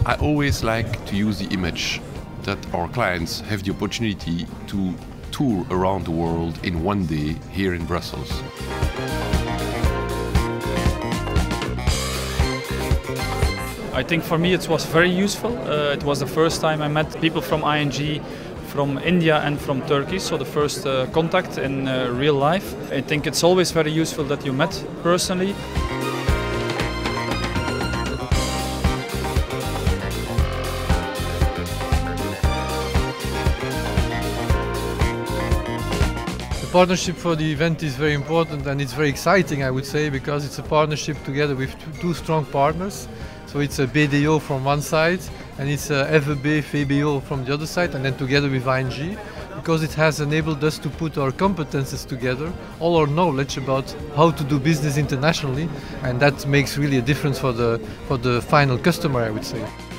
I always like to use the image that our clients have the opportunity to tour around the world in one day here in Brussels. I think for me it was very useful. It was the first time I met people from ING from India and from Turkey, so the first contact in real life. I think it's always very useful that you met personally. The partnership for the event is very important and it's very exciting, I would say, because it's a partnership together with two strong partners. So it's a BDO from one side and it's a FEB, VBO from the other side, and then together with ING, because it has enabled us to put our competences together, all our knowledge about how to do business internationally, and that makes really a difference for the final customer, I would say.